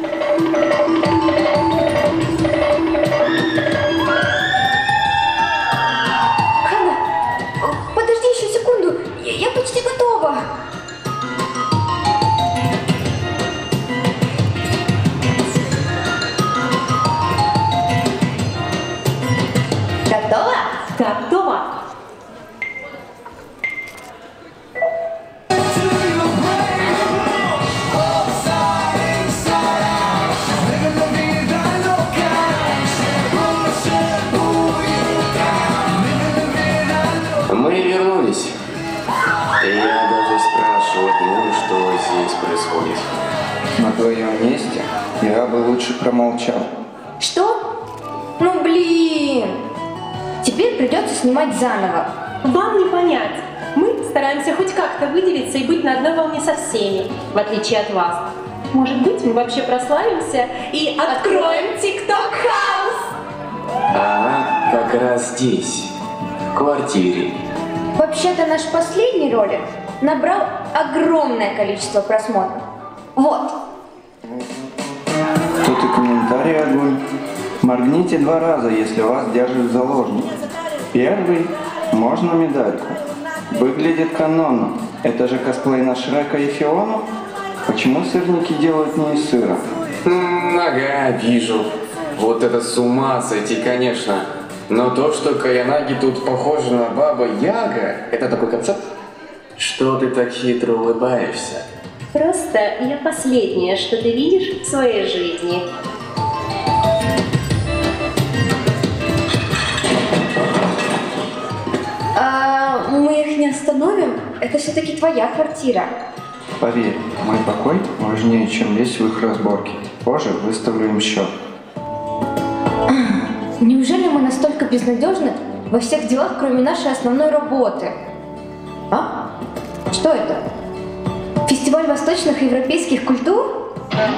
Подожди еще секунду, я почти готова. Готова? Готова. Мы вернулись. И я даже спрашивать не буду, что здесь происходит. На твоем месте я бы лучше промолчал. Что? Ну блин. Теперь придется снимать заново. Вам не понять. Мы стараемся хоть как-то выделиться и быть на одной волне со всеми, в отличие от вас. Может быть, мы вообще прославимся и откроем TikTok House? Ага, как раз здесь, в квартире. Вообще-то наш последний ролик набрал огромное количество просмотров. Вот. Тут и комментарий огонь. Моргните 2 раза, если вас держит в заложнике. Первый – можно медальку. Выглядит канонно. Это же косплей на Шрека и Фиону? Почему сырники делают не из сыра? Ага, вижу. Вот это с ума сойти, конечно. Но то, что Каянаги тут похожа на Баба Яга, это такой концепт? Что ты так хитро улыбаешься? Просто я последнее, что ты видишь в своей жизни. Мы их не остановим? Это все-таки твоя квартира. Поверь, мой покой важнее, чем лезть в их разборки. Позже выставлю им счет. Неужели мы настолько безнадежны во всех делах, кроме нашей основной работы? А? Что это? Фестиваль восточных и европейских культур?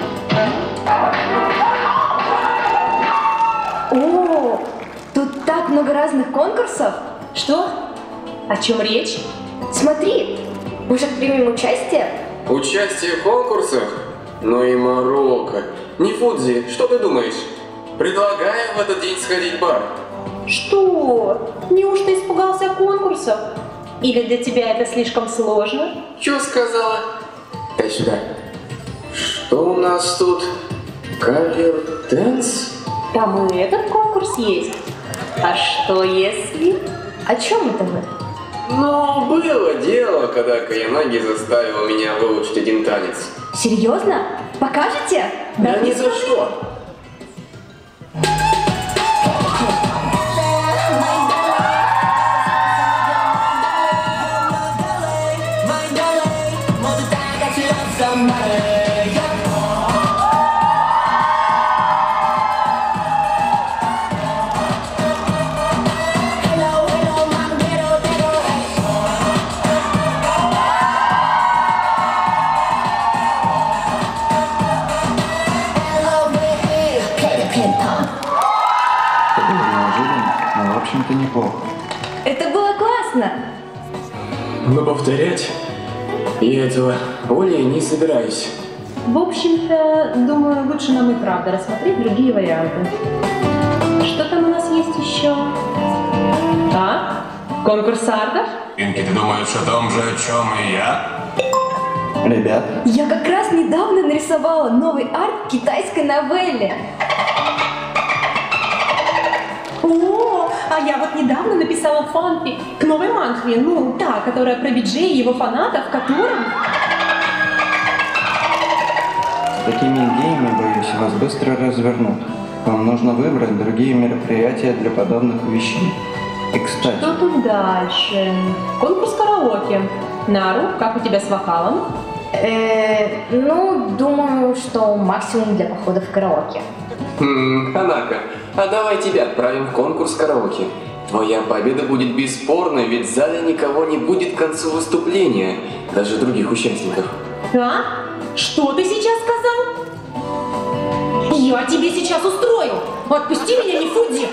О, тут так много разных конкурсов. Что? О чем речь? Смотри, может, примем участие? Участие в конкурсах? Ну и Марокко. Не Фудзи, что ты думаешь? Предлагаю в этот день сходить в бар. Что? Неужто испугался конкурсов? Или для тебя это слишком сложно? Чё сказала? Дай сюда. Что у нас тут? Кавер-дэнс? Там и этот конкурс есть. А что если? О чем это вы? Но было дело, когда Каянаги заставил меня выучить один танец. Серьезно? Покажете? Да ни за что. В общем-то, неплохо. Это было классно. Но повторять я этого более не собираюсь. В общем-то, думаю, лучше нам и правда рассмотреть другие варианты. Что там у нас есть еще? А? Конкурс артов? Пинки, ты думаешь о том же, о чем и я? Ребят, Я как раз недавно нарисовала новый арт китайской новелле. О, а я вот недавно написала фанфик к новой манхве, ну, та, которая про Биджей и его фанатов, которым... с такими идеями, боюсь, вас быстро развернут. Вам нужно выбрать другие мероприятия для подобных вещей. И, кстати, Что тут дальше? Конкурс караоке. Нару, как у тебя с вокалом? Ну, думаю, что максимум для похода в караоке. Ханако, а давай тебя отправим в конкурс караоке. Твоя победа будет бесспорной, ведь в зале никого не будет к концу выступления, даже других участников. А? Что ты сейчас сказал? Я тебе сейчас устрою! Отпусти меня, не Фудзи!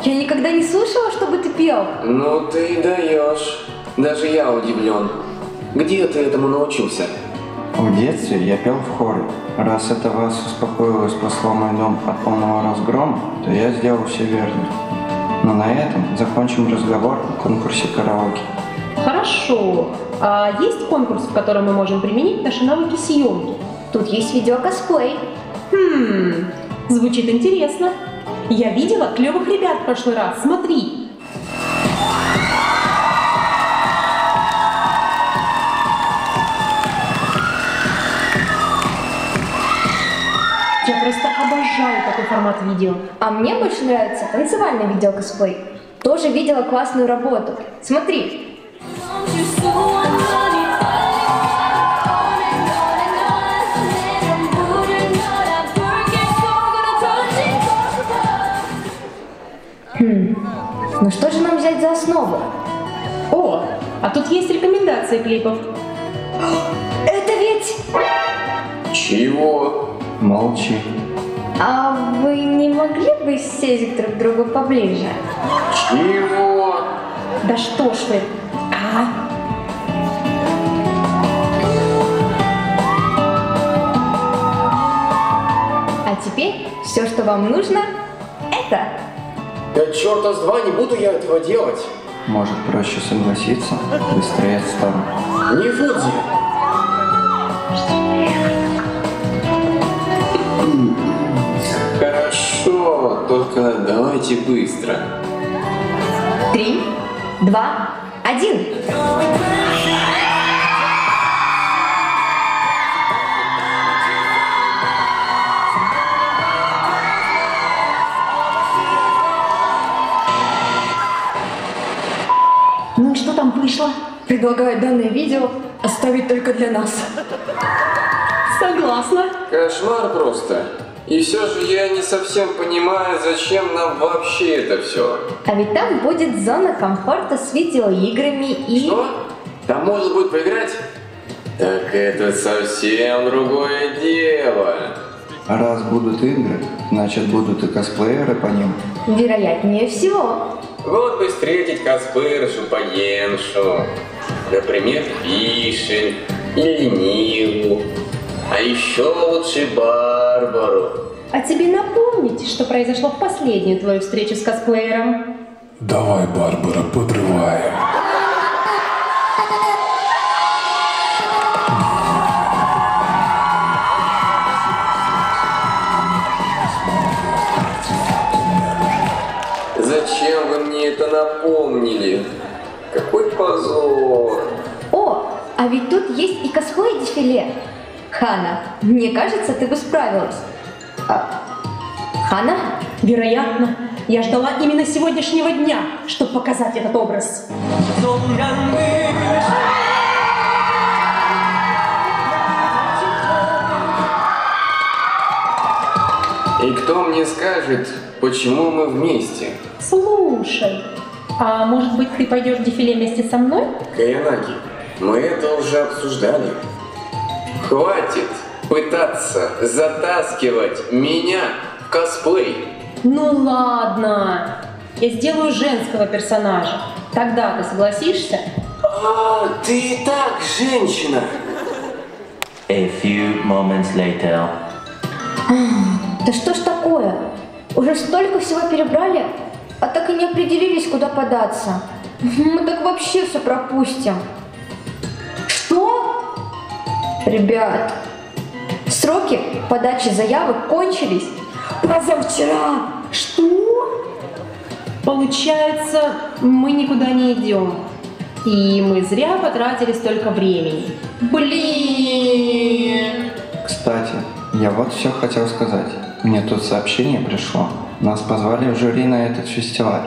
Я никогда не слышала, чтобы ты пел. Ну ты даешь. Даже я удивлен. Где ты этому научился? В детстве я пел в хоре. Раз это вас успокоило и спасло мой дом от полного разгрома, то я сделал все верно. Но на этом закончим разговор о конкурсе караоке. Хорошо. А есть конкурс, в котором мы можем применить наши навыки съемки? Тут есть видеокосплей. Звучит интересно. Я видела клевых ребят в прошлый раз. Смотри. Я просто обожаю такой формат видео. А мне больше нравится танцевальный видеокосплей. Тоже видела классную работу. Смотри. Ну что же нам взять за основу? О, а тут есть рекомендации клипов. Это ведь... Чего? Молчи. А вы не могли бы сесть друг к другу поближе? Чего? Да что ж вы? А теперь все, что вам нужно, это... Да черта с два, не буду я этого делать. Может, проще согласиться? Быстрее отстану. Не Фудзи. Хорошо, только давайте быстро. 3, 2, 1. Ну и что там вышло? Предлагаю данное видео оставить только для нас. Согласна. Кошмар просто. И все же я не совсем понимаю, зачем нам вообще это все. А ведь там будет зона комфорта с видеоиграми и... Что? Там можно будет поиграть? Так это совсем другое дело. Раз будут игры, значит будут и косплееры по ним. Вероятнее всего. Вот бы встретить косплеершу по Геншу. Например, Фишель или Ниву. А еще лучше Барбару. А тебе напомнить, что произошло в последнюю твою встречу с косплеером? Давай, Барбара, подрываем. Зачем вы мне это напомнили? Какой позор. О, а ведь тут есть и косплей-дефиле. Хана, мне кажется, ты бы справилась. Хана? Вероятно. Я ждала именно сегодняшнего дня, чтобы показать этот образ. И кто мне скажет, почему мы вместе? Слушай, а может быть ты пойдешь в дефиле вместе со мной? Каянаги, мы это уже обсуждали. Хватит пытаться затаскивать меня в косплей. Ну ладно, я сделаю женского персонажа. Тогда ты согласишься? А, ты и так женщина. A few moments later. Да что ж такое? Уже столько всего перебрали, а так и не определились, куда податься. Мы так вообще все пропустим. Что? Ребят, сроки подачи заявок кончились позавчера. Что? Получается, мы никуда не идем. И мы зря потратили столько времени. Блин! Кстати, я вот все хотел сказать. Мне тут сообщение пришло. Нас позвали в жюри на этот фестиваль.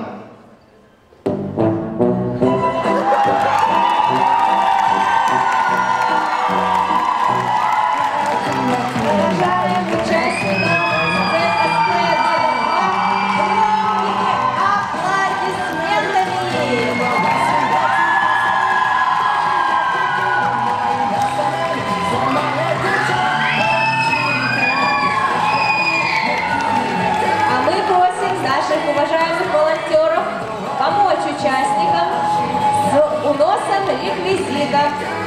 А мы просим наших уважаемых волонтеров реквизитов.